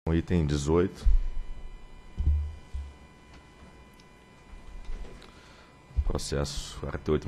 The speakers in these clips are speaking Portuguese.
O item 18. Processo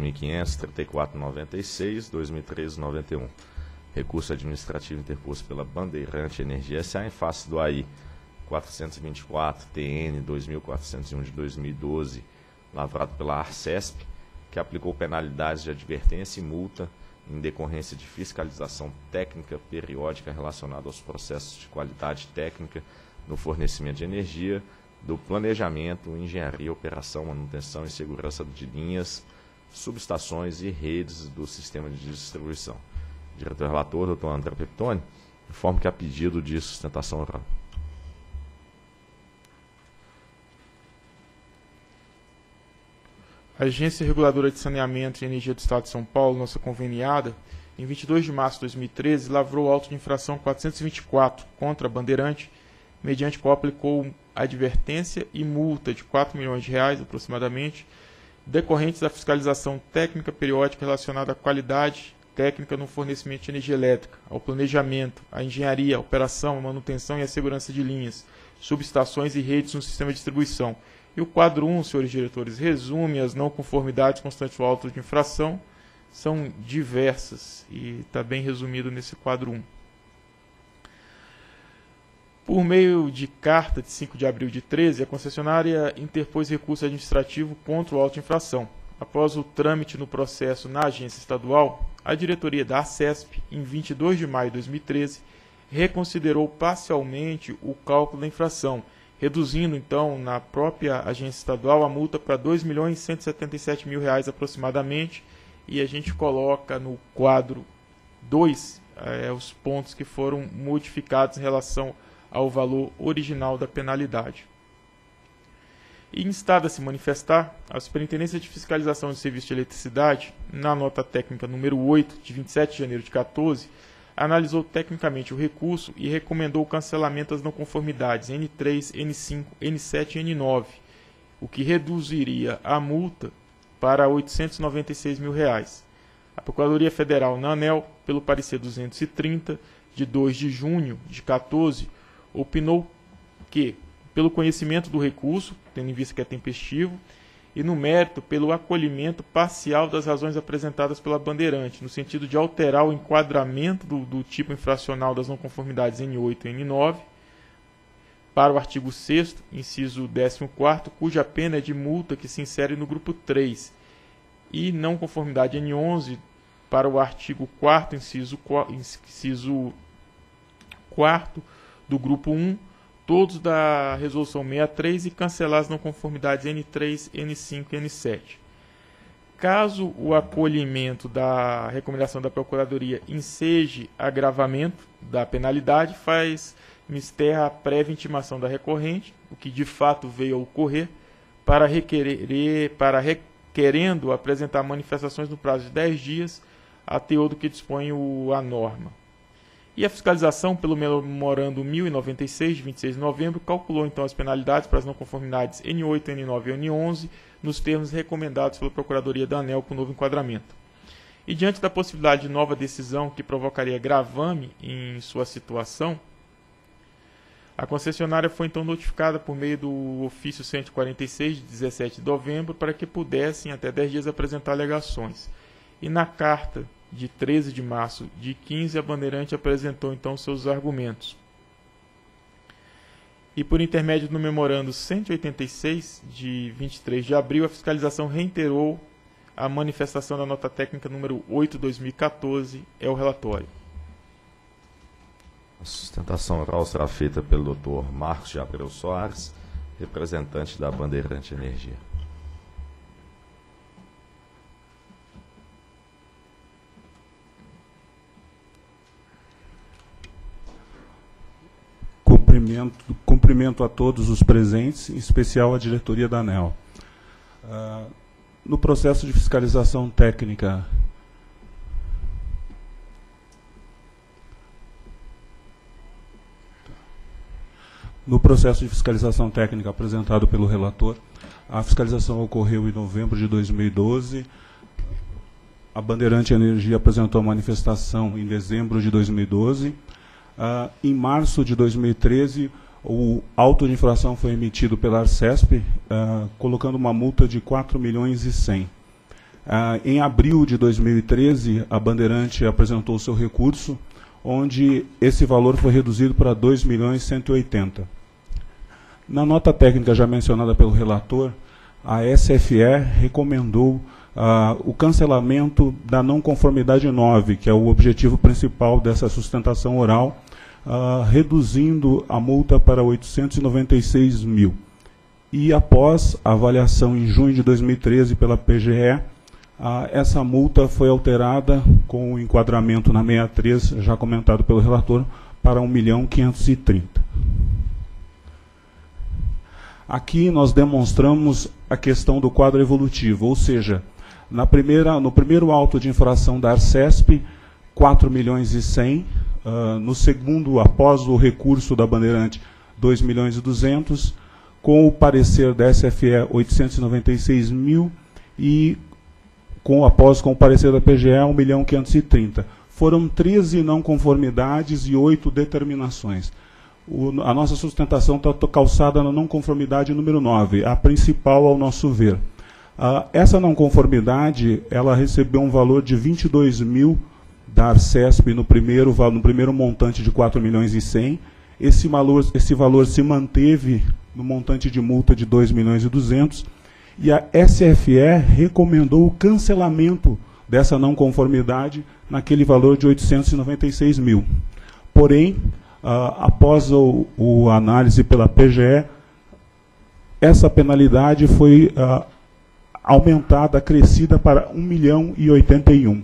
48.500, 3496, 2013-91. Recurso administrativo interposto pela Bandeirante Energia S.A. em face do AI 424, TN 2401 de 2012, lavrado pela Arcesp, que aplicou penalidades de advertência e multa em decorrência de fiscalização técnica periódica relacionada aos processos de qualidade técnica no fornecimento de energia, do planejamento, engenharia, operação, manutenção e segurança de linhas, subestações e redes do sistema de distribuição. Diretor-relator, doutor André Peptoni, informo que há pedido de sustentação oral. A Agência Reguladora de Saneamento e Energia do Estado de São Paulo, nossa conveniada, em 22 de março de 2013, lavrou auto de infração 424 contra a Bandeirante, mediante qual aplicou advertência e multa de R$ 4 milhões aproximadamente, decorrentes da fiscalização técnica periódica relacionada à qualidade técnica no fornecimento de energia elétrica, ao planejamento, à engenharia, à operação, à manutenção e à segurança de linhas, subestações e redes no sistema de distribuição. E o quadro 1, senhores diretores, resume as não conformidades constantes ao auto de infração, são diversas e está bem resumido nesse quadro 1. Por meio de carta de 5 de abril de 13, a concessionária interpôs recurso administrativo contra o auto de infração. Após o trâmite no processo na agência estadual, a diretoria da ACESP, em 22 de maio de 2013, reconsiderou parcialmente o cálculo da infração, reduzindo, então, na própria agência estadual a multa para R$ 2.177.000 aproximadamente, e a gente coloca no quadro 2 os pontos que foram modificados em relação ao valor original da penalidade. E instada a se manifestar, a Superintendência de Fiscalização de Serviços de Eletricidade, na nota técnica número 8, de 27 de janeiro de 14, analisou tecnicamente o recurso e recomendou o cancelamento das não conformidades N3, N5, N7 e N9, o que reduziria a multa para R$ 896 mil. A Procuradoria Federal na ANEEL, pelo parecer 230, de 2 de junho de 14, opinou que, pelo conhecimento do recurso, tendo em vista que é tempestivo, e no mérito pelo acolhimento parcial das razões apresentadas pela Bandeirante, no sentido de alterar o enquadramento do tipo infracional das não conformidades N8 e N9, para o artigo 6º, inciso 14º, cuja pena é de multa que se insere no grupo 3, e não conformidade N11 para o artigo 4º, inciso 4º do grupo 1, todos da Resolução 63 e cancelar as não conformidades N3, N5 e N7. Caso o acolhimento da recomendação da Procuradoria enseje agravamento da penalidade, faz mister a prévia intimação da recorrente, o que de fato veio a ocorrer, para requerendo apresentar manifestações no prazo de 10 dias, a teor do que dispõe a norma. E a fiscalização, pelo memorando 1096, de 26 de novembro, calculou então as penalidades para as não conformidades N8, N9 e N11, nos termos recomendados pela Procuradoria da ANEEL com novo enquadramento. E diante da possibilidade de nova decisão que provocaria gravame em sua situação, a concessionária foi então notificada por meio do ofício 146, de 17 de novembro, para que pudessem, até 10 dias, apresentar alegações. E na carta de 13 de março de 15, a Bandeirante apresentou então seus argumentos. E por intermédio do memorando 186, de 23 de abril, a fiscalização reiterou a manifestação da nota técnica número 8/2014, é o relatório. A sustentação oral será feita pelo Dr. Marcos de Abreu Soares, representante da Bandeirante Energia. Cumprimento a todos os presentes, em especial a diretoria da ANEEL. No processo de fiscalização técnica apresentado pelo relator, a fiscalização ocorreu em novembro de 2012. A Bandeirante Energia apresentou a manifestação em dezembro de 2012. Em março de 2013, o auto de infração foi emitido pela Arcesp, colocando uma multa de 4.100.000. Em abril de 2013, a Bandeirante apresentou seu recurso, onde esse valor foi reduzido para 2.180.000. Na nota técnica já mencionada pelo relator, a SFE recomendou o cancelamento da não conformidade 9, que é o objetivo principal dessa sustentação oral, reduzindo a multa para 896.000. E após a avaliação em junho de 2013 pela PGE, essa multa foi alterada com o enquadramento na 63, já comentado pelo relator, para 1.530.000. Aqui nós demonstramos a questão do quadro evolutivo, ou seja, no primeiro auto de infração da Arcesp, 4.100.000, no segundo, após o recurso da Bandeirante, 2.200.000, com o parecer da SFE, 896.000, e após com o parecer da PGE, 1.530.000. Foram 13 não conformidades e 8 determinações. A nossa sustentação está calçada na não conformidade número 9, a principal ao nosso ver. Essa não conformidade, ela recebeu um valor de 22.000 da Arcesp no primeiro montante de 4.100.000. Esse valor se manteve no montante de multa de 2.200.000, e a SFE recomendou o cancelamento dessa não conformidade naquele valor de 896.000. Porém, após a análise pela PGE, essa penalidade foi aumentada, acrescida para 1.081.000.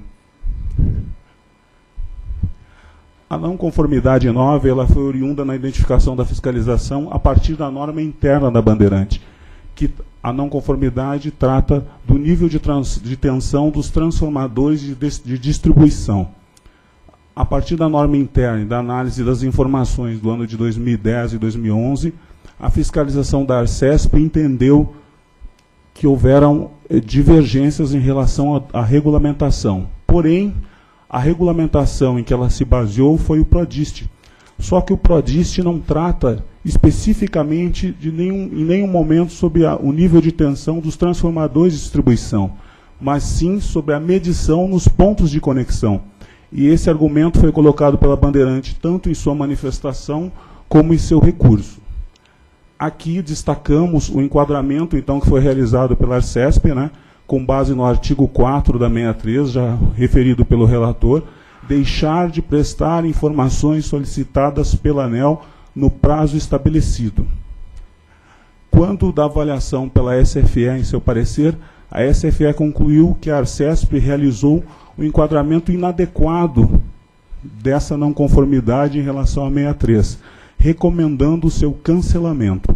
A não conformidade 9, ela foi oriunda na identificação da fiscalização a partir da norma interna da Bandeirante, que a não conformidade trata do nível de tensão dos transformadores de distribuição. A partir da norma interna e da análise das informações do ano de 2010 e 2011, a fiscalização da Arcesp entendeu que houveram divergências em relação à regulamentação. Porém, a regulamentação em que ela se baseou foi o PRODIST. Só que o PRODIST não trata especificamente em nenhum momento sobre o nível de tensão dos transformadores de distribuição, mas sim sobre a medição nos pontos de conexão. E esse argumento foi colocado pela Bandeirante tanto em sua manifestação como em seu recurso. Aqui destacamos o enquadramento, então, que foi realizado pela Arcesp, com base no artigo 4 da 63, já referido pelo relator, deixar de prestar informações solicitadas pela ANEEL no prazo estabelecido. Quanto da avaliação pela SFE em seu parecer, a SFE concluiu que a Arcesp realizou o enquadramento inadequado dessa não conformidade em relação à 63, recomendando o seu cancelamento.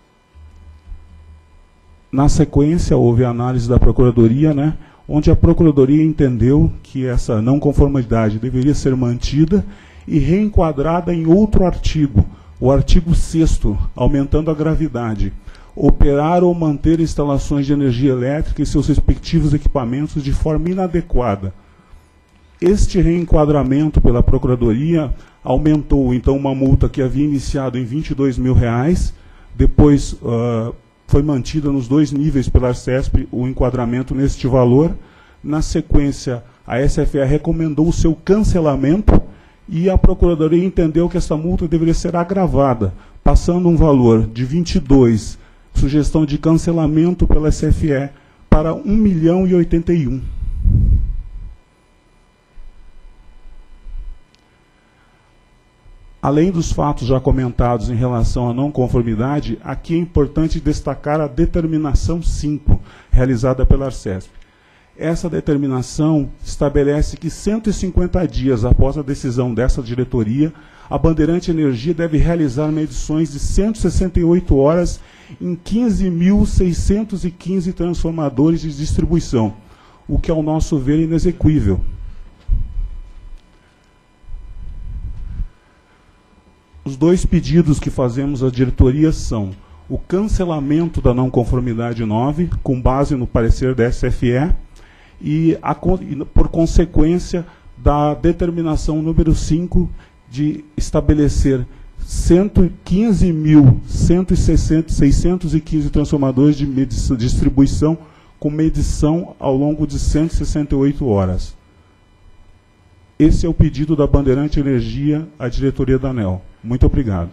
Na sequência, houve a análise da Procuradoria, onde a Procuradoria entendeu que essa não conformidade deveria ser mantida e reenquadrada em outro artigo, o artigo 6º, aumentando a gravidade. Operar ou manter instalações de energia elétrica e seus respectivos equipamentos de forma inadequada. Este reenquadramento pela Procuradoria aumentou, então, uma multa que havia iniciado em R$ 22.000, depois foi mantida nos 2 níveis pela Arcesp o enquadramento neste valor. Na sequência, a SFE recomendou o seu cancelamento e a Procuradoria entendeu que essa multa deveria ser agravada, passando um valor de 22, sugestão de cancelamento pela SFE, para 1.081.000. Além dos fatos já comentados em relação à não conformidade, aqui é importante destacar a determinação 5, realizada pela Arcesp. Essa determinação estabelece que 150 dias após a decisão dessa diretoria, a Bandeirante Energia deve realizar medições de 168 horas em 15.615 transformadores de distribuição, o que, ao nosso ver, é inexequível. Os 2 pedidos que fazemos à diretoria são o cancelamento da não conformidade 9, com base no parecer da SFE, e por consequência da determinação número 5 de estabelecer 115.615 transformadores de distribuição com medição ao longo de 168 horas. Esse é o pedido da Bandeirante Energia à diretoria da ANEEL. Muito obrigado.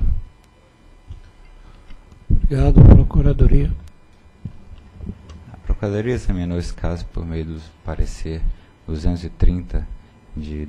Obrigado, Procuradoria. A Procuradoria examinou esse caso por meio do parecer 230 de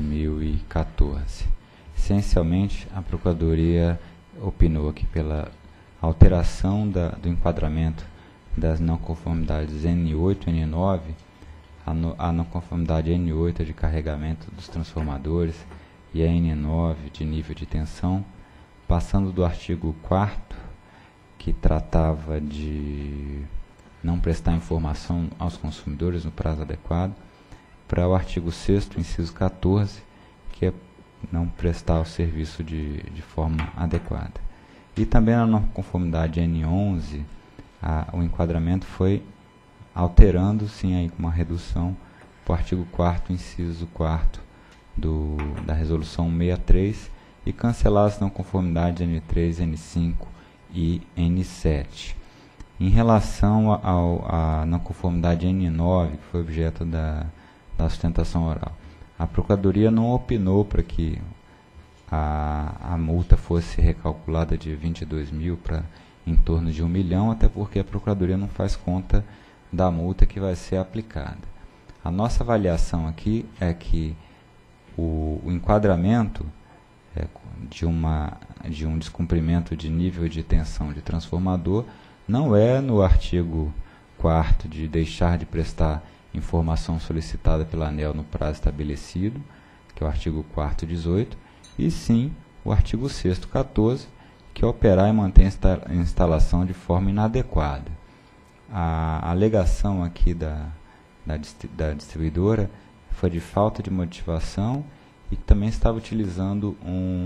2014. Essencialmente, a Procuradoria opinou que pela alteração do enquadramento das não conformidades N8 e N9, a não conformidade N8 é de carregamento dos transformadores e a N9 de nível de tensão, passando do artigo 4º, que tratava de não prestar informação aos consumidores no prazo adequado, para o artigo 6º, inciso 14, que é não prestar o serviço de forma adequada. E também na não conformidade N11, o enquadramento foi alterando, sim, aí, uma redução para o artigo 4º, inciso 4º da resolução 63 e cancelar as não conformidades N3, N5 e N7. Em relação à não conformidade N9, que foi objeto da sustentação oral, a Procuradoria não opinou para que a multa fosse recalculada de 22 mil para em torno de 1 milhão, até porque a Procuradoria não faz conta da multa que vai ser aplicada. A nossa avaliação aqui é que o enquadramento de um descumprimento de nível de tensão de transformador não é no artigo 4º de deixar de prestar informação solicitada pela ANEEL no prazo estabelecido, que é o artigo 4º 18, e sim o artigo 6º 14, que é operar e manter a instalação de forma inadequada. A alegação aqui da distribuidora foi de falta de motivação e que também estava utilizando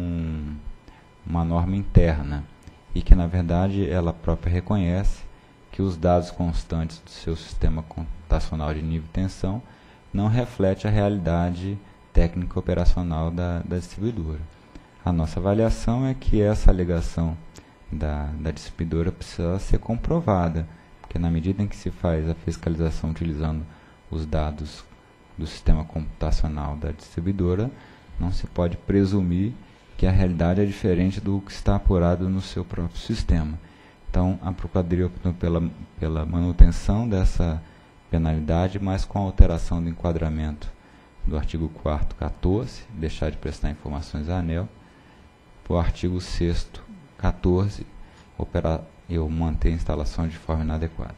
uma norma interna e que, na verdade, ela própria reconhece que os dados constantes do seu sistema computacional de nível de tensão não refletem a realidade técnica operacional da distribuidora. A nossa avaliação é que essa alegação da distribuidora precisa ser comprovada, porque na medida em que se faz a fiscalização utilizando os dados do sistema computacional da distribuidora, não se pode presumir que a realidade é diferente do que está apurado no seu próprio sistema. Então, a Procuradoria optou pela manutenção dessa penalidade, mas com a alteração do enquadramento do artigo 4º 14, deixar de prestar informações à ANEEL, para o artigo 6º 14, operar e manter a instalação de forma inadequada.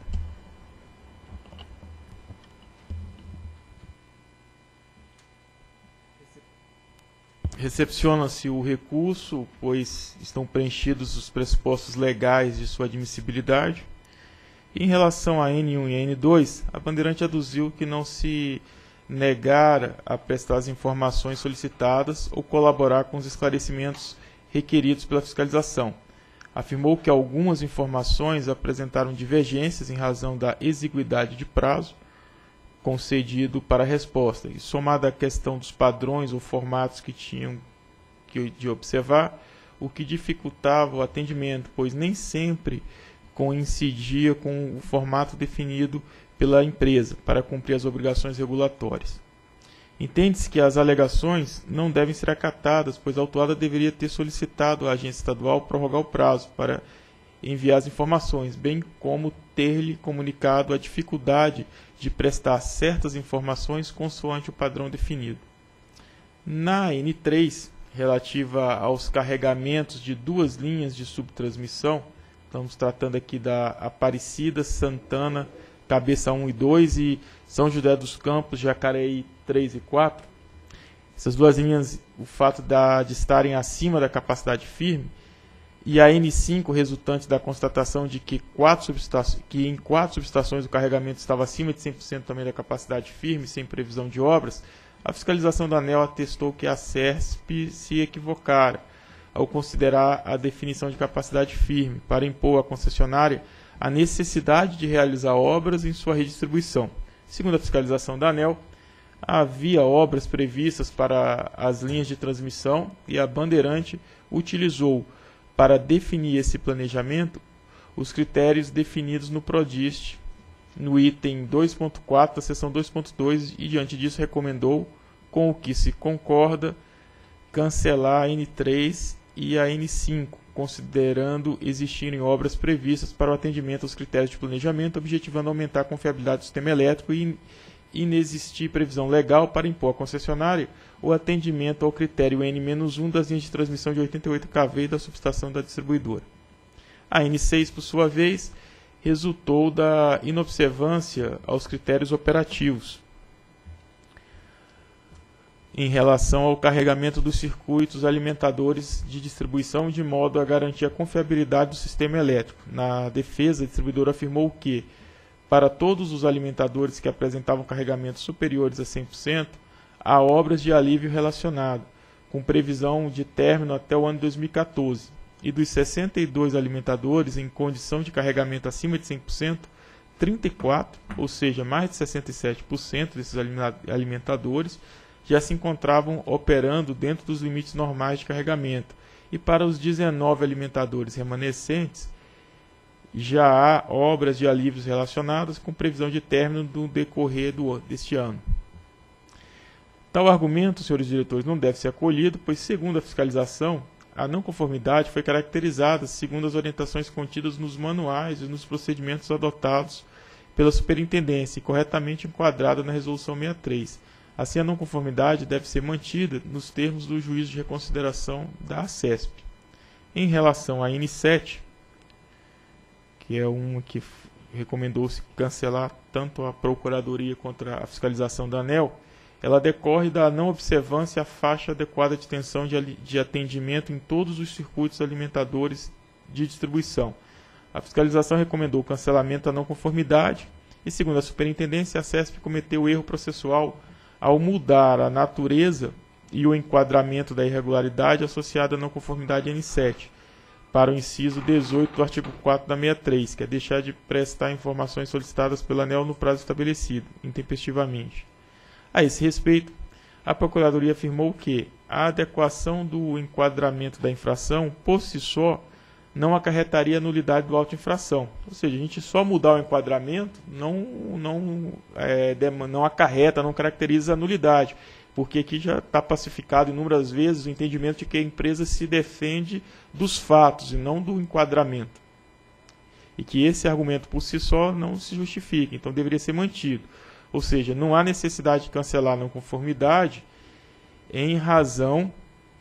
Recepciona-se o recurso, pois estão preenchidos os pressupostos legais de sua admissibilidade. Em relação a N1 e N2, a Bandeirante aduziu que não se negar a prestar as informações solicitadas ou colaborar com os esclarecimentos requeridos pela fiscalização. Afirmou que algumas informações apresentaram divergências em razão da exiguidade de prazo concedido para a resposta, e somada à questão dos padrões ou formatos que tinham de observar, o que dificultava o atendimento, pois nem sempre coincidia com o formato definido pela empresa para cumprir as obrigações regulatórias. Entende-se que as alegações não devem ser acatadas, pois a autuada deveria ter solicitado à agência estadual prorrogar o prazo para enviar as informações, bem como ter-lhe comunicado a dificuldade de prestar certas informações consoante o padrão definido. Na N3, relativa aos carregamentos de 2 linhas de subtransmissão, estamos tratando aqui da Aparecida, Santana, Cabeça 1 e 2 e São José dos Campos, Jacareí 3 e 4. Essas 2 linhas, o fato de estarem acima da capacidade firme, e a N5 resultante da constatação de que em 4 subestações o carregamento estava acima de 100% também da capacidade firme, sem previsão de obras, a fiscalização da ANEEL atestou que a CERSP se equivocara ao considerar a definição de capacidade firme para impor à concessionária a necessidade de realizar obras em sua redistribuição. Segundo a fiscalização da ANEEL, havia obras previstas para as linhas de transmissão e a Bandeirante utilizou para definir esse planejamento os critérios definidos no PRODIST, no item 2.4 da seção 2.2, e diante disso recomendou, com o que se concorda, cancelar a N3 e a N5, considerando existirem obras previstas para o atendimento aos critérios de planejamento, objetivando aumentar a confiabilidade do sistema elétrico e inexistir previsão legal para impor à concessionária o atendimento ao critério N-1 das linhas de transmissão de 88 kV da subestação da distribuidora. A N6, por sua vez, resultou da inobservância aos critérios operativos em relação ao carregamento dos circuitos alimentadores de distribuição, de modo a garantir a confiabilidade do sistema elétrico. Na defesa, a distribuidora afirmou que, para todos os alimentadores que apresentavam carregamentos superiores a 100%, há obras de alívio relacionado, com previsão de término até o ano 2014. E dos 62 alimentadores em condição de carregamento acima de 100%, 34, ou seja, mais de 67% desses alimentadores, já se encontravam operando dentro dos limites normais de carregamento. E para os 19 alimentadores remanescentes, já há obras de alívios relacionadas com previsão de término no decorrer deste ano. Tal argumento, senhores diretores, não deve ser acolhido, pois, segundo a fiscalização, a não conformidade foi caracterizada segundo as orientações contidas nos manuais e nos procedimentos adotados pela Superintendência e corretamente enquadrada na Resolução 63. Assim, a não conformidade deve ser mantida nos termos do juízo de reconsideração da ACESP. Em relação à N7, que é uma que recomendou-se cancelar tanto a Procuradoria quanto a fiscalização da ANEEL, ela decorre da não observância à faixa adequada de tensão de atendimento em todos os circuitos alimentadores de distribuição. A fiscalização recomendou o cancelamento da não conformidade e, segundo a Superintendência, a CESP cometeu erro processual ao mudar a natureza e o enquadramento da irregularidade associada à não conformidade N7 para o inciso 18 do artigo 4 da 63, que é deixar de prestar informações solicitadas pela ANEEL no prazo estabelecido, intempestivamente. A esse respeito, a Procuradoria afirmou que a adequação do enquadramento da infração, por si só, não acarretaria a nulidade do auto de infração. Ou seja, a gente só mudar o enquadramento não acarreta, não caracteriza a nulidade, porque aqui já está pacificado inúmeras vezes o entendimento de que a empresa se defende dos fatos e não do enquadramento. E que esse argumento por si só não se justifica, então deveria ser mantido. Ou seja, não há necessidade de cancelar a não conformidade em razão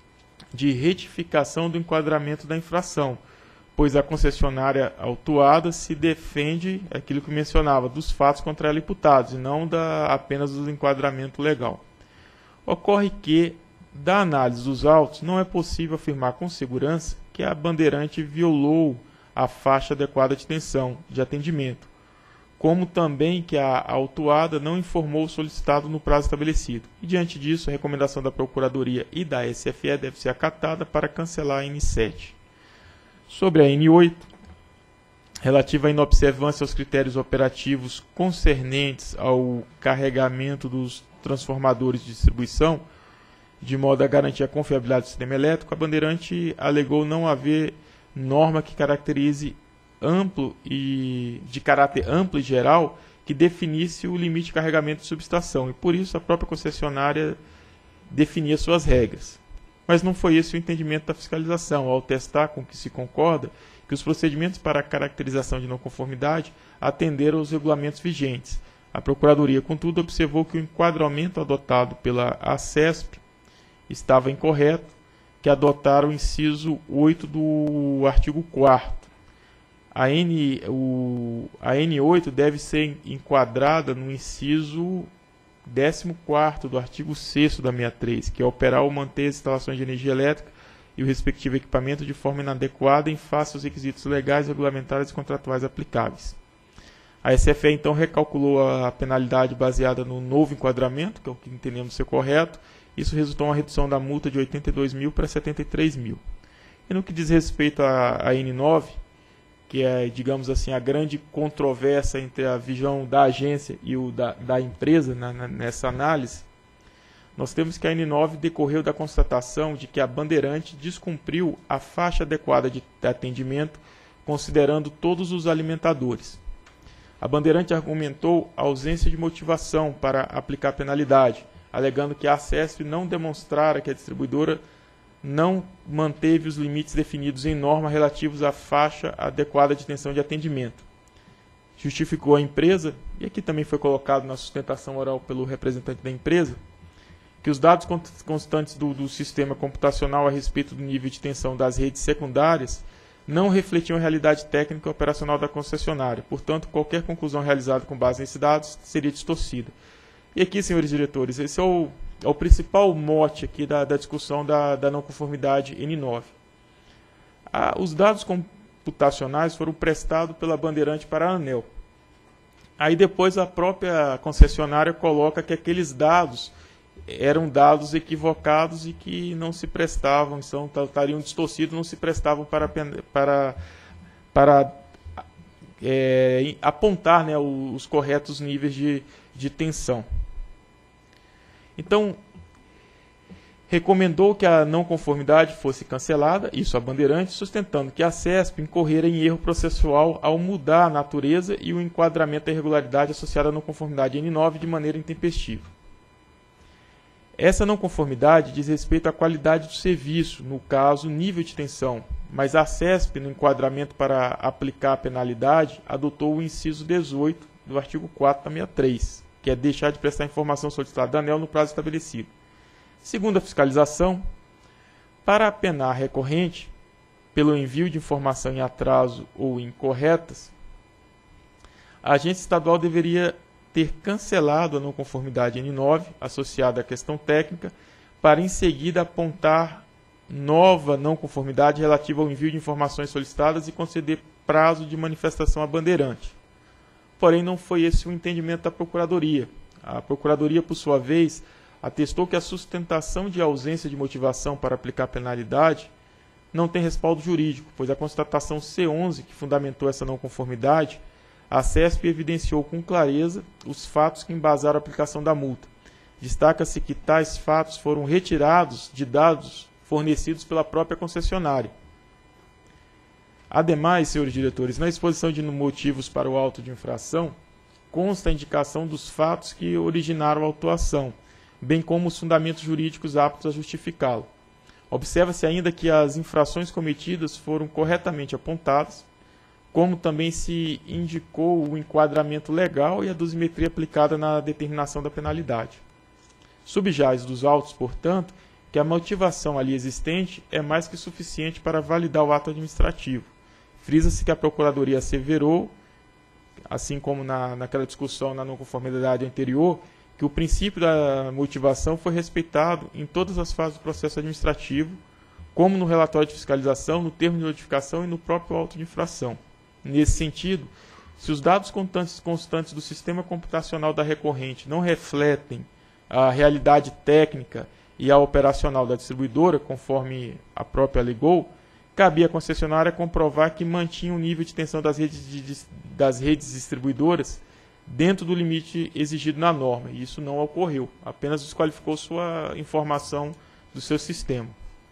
de retificação do enquadramento da infração, pois a concessionária autuada se defende, aquilo que mencionava, dos fatos contra ela imputados, e não apenas do enquadramento legal. Ocorre que, da análise dos autos, não é possível afirmar com segurança que a Bandeirante violou a faixa adequada de tensão de atendimento, como também que a autuada não informou o solicitado no prazo estabelecido. E, diante disso, a recomendação da Procuradoria e da SFE deve ser acatada para cancelar a N7. Sobre a N8, relativa à inobservância aos critérios operativos concernentes ao carregamento dos transformadores de distribuição, de modo a garantir a confiabilidade do sistema elétrico, a Bandeirante alegou não haver norma que caracterize de caráter amplo e geral que definisse o limite de carregamento de subestação, e por isso a própria concessionária definia suas regras. Mas não foi esse o entendimento da fiscalização, ao testar com que se concorda que os procedimentos para a caracterização de não conformidade atenderam aos regulamentos vigentes. A Procuradoria, contudo, observou que o enquadramento adotado pela ACESP estava incorreto, que adotaram o inciso 8 do artigo 4º. A N8 deve ser enquadrada no inciso 14º do artigo 6º da 63, que é operar ou manter as instalações de energia elétrica e o respectivo equipamento de forma inadequada em face aos requisitos legais, regulamentares e contratuais aplicáveis. A SFE, então, recalculou a penalidade baseada no novo enquadramento, que é o que entendemos ser correto. Isso resultou em uma redução da multa de 82 mil para 73 mil. E no que diz respeito à N9, que é, digamos assim, a grande controvérsia entre a visão da agência e da empresa nessa análise, nós temos que a N9 decorreu da constatação de que a Bandeirante descumpriu a faixa adequada de atendimento, considerando todos os alimentadores. A Bandeirante argumentou a ausência de motivação para aplicar penalidade, alegando que a ACESP não demonstrara que a distribuidora não manteve os limites definidos em norma relativos à faixa adequada de tensão de atendimento. Justificou a empresa, e aqui também foi colocado na sustentação oral pelo representante da empresa, que os dados constantes do sistema computacional a respeito do nível de tensão das redes secundárias não refletiam a realidade técnica e operacional da concessionária. Portanto, qualquer conclusão realizada com base nesses dados seria distorcida. E aqui, senhores diretores, esse é o principal mote aqui da discussão da não conformidade N9. Os dados computacionais foram prestados pela Bandeirante para a ANEEL. Aí depois a própria concessionária coloca que aqueles dados eram dados equivocados e que não se prestavam, então estariam distorcidos, não se prestavam para apontar, né, os corretos níveis de tensão. Então, recomendou que a não conformidade fosse cancelada, isso a Bandeirante, sustentando que a CESP incorrera em erro processual ao mudar a natureza e o enquadramento da irregularidade associada à não conformidade N9 de maneira intempestiva. Essa não conformidade diz respeito à qualidade do serviço, no caso, nível de tensão, mas a CESP, no enquadramento para aplicar a penalidade, adotou o inciso 18 do artigo 4 da 63, que é deixar de prestar informação solicitada da ANEEL no prazo estabelecido. Segundo a fiscalização, para apenar recorrente pelo envio de informação em atraso ou incorretas, a agência estadual deveria ter cancelado a não conformidade N9 associada à questão técnica para em seguida apontar nova não conformidade relativa ao envio de informações solicitadas e conceder prazo de manifestação à Bandeirante. Porém, não foi esse o entendimento da Procuradoria. A Procuradoria, por sua vez, atestou que a sustentação de ausência de motivação para aplicar penalidade não tem respaldo jurídico, pois a constatação C11, que fundamentou essa não conformidade, a CESP evidenciou com clareza os fatos que embasaram a aplicação da multa. Destaca-se que tais fatos foram retirados de dados fornecidos pela própria concessionária. Ademais, senhores diretores, na exposição de motivos para o auto de infração, consta a indicação dos fatos que originaram a autuação, bem como os fundamentos jurídicos aptos a justificá-lo. Observa-se ainda que as infrações cometidas foram corretamente apontadas, como também se indicou o enquadramento legal e a dosimetria aplicada na determinação da penalidade. Subjaz dos autos, portanto, que a motivação ali existente é mais que suficiente para validar o ato administrativo. Frisa-se que a Procuradoria asseverou, assim como naquela discussão na não conformidade anterior, que o princípio da motivação foi respeitado em todas as fases do processo administrativo, como no relatório de fiscalização, no termo de notificação e no próprio auto de infração. Nesse sentido, se os dados constantes do sistema computacional da recorrente não refletem a realidade técnica e a operacional da distribuidora, conforme a própria alegou, cabia à concessionária comprovar que mantinha o nível de tensão das redes distribuidoras dentro do limite exigido na norma, e isso não ocorreu, apenas desqualificou sua informação do seu sistema.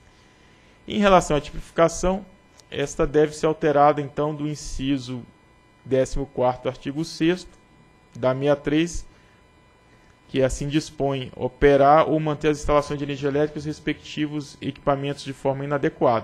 Em relação à tipificação, esta deve ser alterada, então, do inciso 14º do artigo 6º da 63, que assim dispõe operar ou manter as instalações de energia elétrica e os respectivos equipamentos de forma inadequada.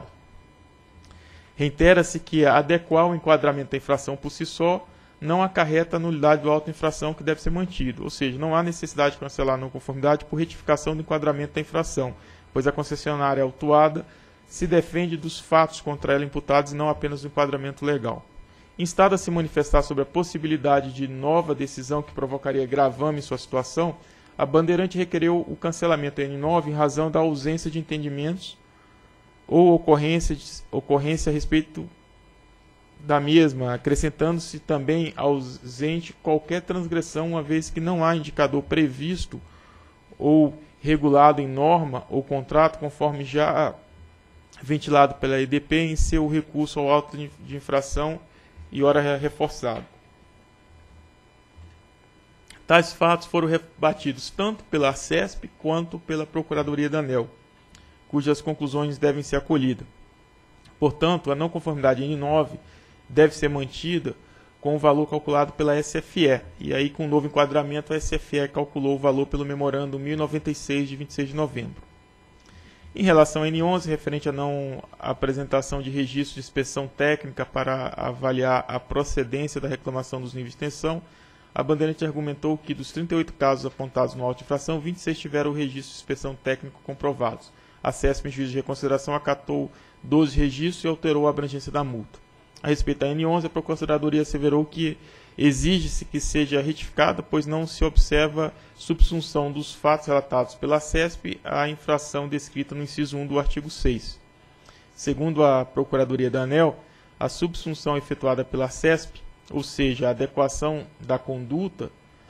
Reitera-se que adequar o enquadramento da infração por si só não acarreta a nulidade do auto de infração que deve ser mantido, ou seja, não há necessidade de cancelar a não conformidade por retificação do enquadramento da infração, pois a concessionária autuada se defende dos fatos contra ela imputados e não apenas do enquadramento legal. Instada a se manifestar sobre a possibilidade de nova decisão que provocaria gravame em sua situação, a Bandeirante requereu o cancelamento da N9 em razão da ausência de entendimentos ou ocorrência a respeito da mesma, acrescentando-se também ausente qualquer transgressão, uma vez que não há indicador previsto ou regulado em norma ou contrato, conforme já ventilado pela EDP em seu recurso ao auto de infração e ora reforçado. Tais fatos foram rebatidos tanto pela ARCESP quanto pela Procuradoria da ANEEL, cujas conclusões devem ser acolhidas. Portanto, a não conformidade N9 deve ser mantida com o valor calculado pela SFE, e aí com o novo enquadramento a SFE calculou o valor pelo memorando 1096 de 26 de novembro. Em relação a N11, referente à não apresentação de registro de inspeção técnica para avaliar a procedência da reclamação dos níveis de tensão, a Bandeirante argumentou que dos 38 casos apontados no auto de infração, 26 tiveram o registro de inspeção técnica comprovados. A CESP, em juízo de reconsideração, acatou 12 registros e alterou a abrangência da multa. A respeito da N11, a Procuradoria asseverou que exige-se que seja retificada, pois não se observa subsunção dos fatos relatados pela CESP à infração descrita no inciso 1 do artigo 6. Segundo a Procuradoria da ANEEL, a subsunção efetuada pela CESP, ou seja, a adequação da conduta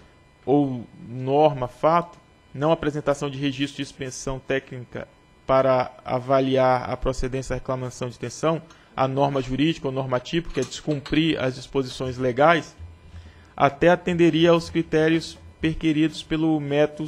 ou norma-fato, não apresentação de registro de inspeção técnica para avaliar a procedência da reclamação de tensão, a norma jurídica ou norma tipo, que é descumprir as disposições legais, até atenderia aos critérios perquiridos pelo método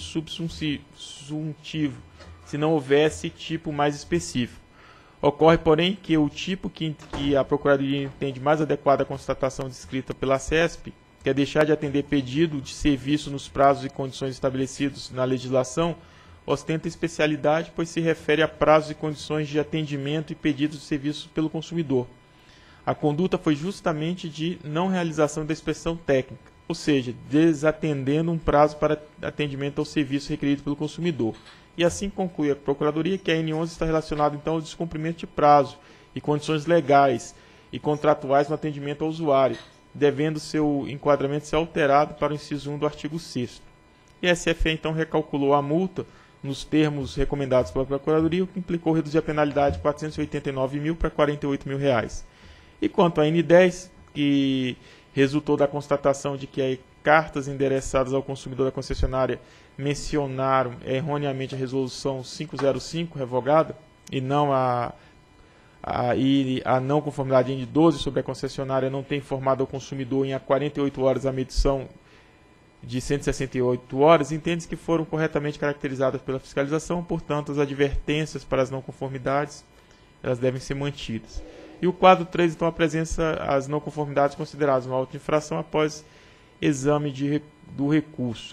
subsuntivo, se não houvesse tipo mais específico. Ocorre, porém, que o tipo que a Procuradoria entende mais adequado à constatação descrita pela CESP, que é deixar de atender pedido de serviço nos prazos e condições estabelecidos na legislação, ostenta especialidade, pois se refere a prazos e condições de atendimento e pedidos de serviço pelo consumidor. A conduta foi justamente de não realização da inspeção técnica, ou seja, desatendendo um prazo para atendimento ao serviço requerido pelo consumidor. E assim conclui a Procuradoria que a N11 está relacionada então ao descumprimento de prazo e condições legais e contratuais no atendimento ao usuário, devendo seu enquadramento ser alterado para o inciso 1 do artigo 6º. E a SFE então recalculou a multa nos termos recomendados pela Procuradoria, o que implicou reduzir a penalidade de R$ 489.000 para R$ 48.000. E quanto à N10, que resultou da constatação de que as cartas endereçadas ao consumidor da concessionária mencionaram erroneamente a resolução 505 revogada e não a não conformidade N12 sobre a concessionária não ter informado ao consumidor em 48 horas a medição de 168 horas, entende-se que foram corretamente caracterizadas pela fiscalização, portanto, as advertências para as não conformidades elas devem ser mantidas. E o quadro 3, então, apresenta as não conformidades consideradas uma auto-infração após exame do recurso.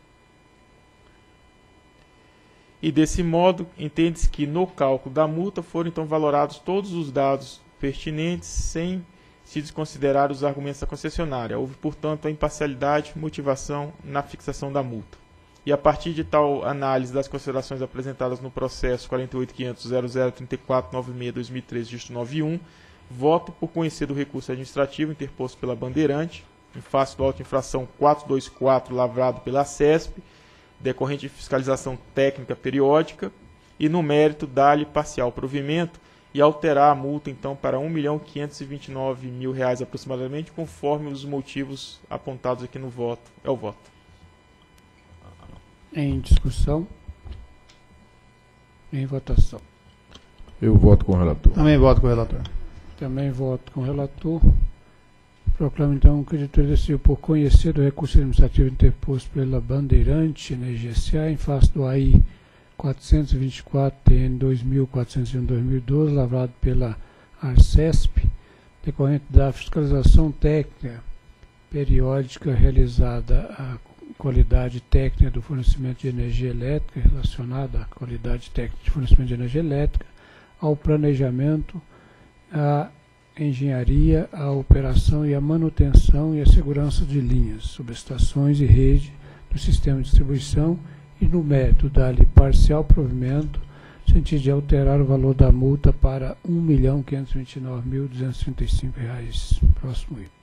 E, desse modo, entende-se que no cálculo da multa foram, então, valorados todos os dados pertinentes sem se desconsiderar os argumentos da concessionária. Houve, portanto, a imparcialidade e motivação na fixação da multa. E a partir de tal análise das considerações apresentadas no processo 48.500.003496/2013, registro 91, voto por conhecer do recurso administrativo interposto pela Bandeirante, em face do auto de infração 424, lavrado pela CESP, decorrente de fiscalização técnica periódica, e no mérito dar-lhe parcial provimento, e alterar a multa, então, para R$ 1.529.000 aproximadamente, conforme os motivos apontados aqui no voto. É o voto. Em discussão. Em votação. Eu voto com o relator. Também voto com o relator. Também voto com o relator. Proclamo, então, que a diretoria decidiu por conhecer do recurso administrativo interposto pela Bandeirante Energia S.A. em face do AI 424 TN 2401/2012, lavrado pela ARCESP, decorrente da fiscalização técnica periódica realizada à qualidade técnica do fornecimento de energia elétrica, relacionada à qualidade técnica de fornecimento de energia elétrica, ao planejamento, à engenharia, à operação e à manutenção e à segurança de linhas, subestações e rede do sistema de distribuição, e no mérito dar-lhe parcial provimento, no sentido de alterar o valor da multa para R$ 1.529.235. Próximo item.